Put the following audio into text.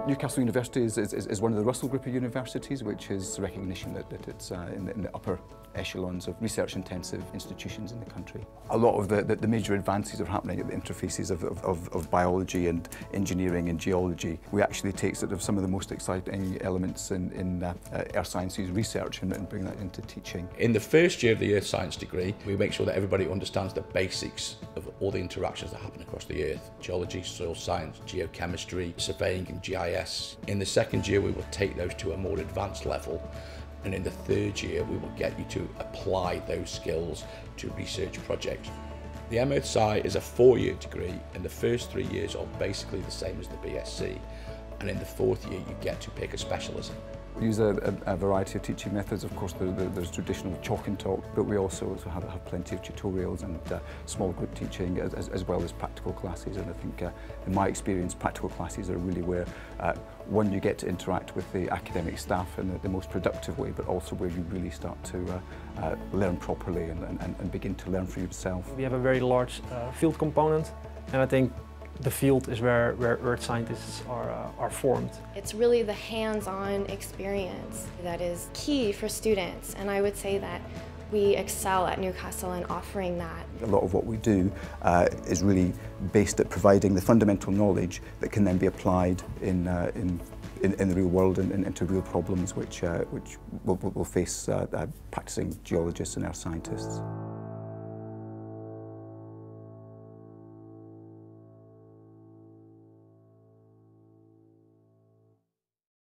Newcastle University is one of the Russell Group of universities, which is recognition that it's in the upper echelons of research-intensive institutions in the country. A lot of the major advances are happening at the interfaces of biology and engineering and geology. We actually take sort of some of the most exciting elements in earth sciences research and bring that into teaching. In the first year of the earth science degree, we make sure that everybody understands the basics of all the interactions that happen across the earth: geology, soil science, geochemistry, surveying and GIS. In the second year, we will take those to a more advanced level. And in the third year, we will get you to apply those skills to research projects. The MSci is a 4-year degree, and the first 3 years are basically the same as the BSc. And in the fourth year, you get to pick a specialism. We use a variety of teaching methods. Of course, there's traditional chalk and talk, but we also have plenty of tutorials and small group teaching, as well as practical classes. And I think, in my experience, practical classes are really where, one, you get to interact with the academic staff in the most productive way, but also where you really start to learn properly and begin to learn for yourself. We have a very large field component, and I think the field is where earth scientists are formed. It's really the hands-on experience that is key for students, and I would say that we excel at Newcastle in offering that. A lot of what we do is really based at providing the fundamental knowledge that can then be applied in the real world and into real problems which will face practicing geologists and earth scientists.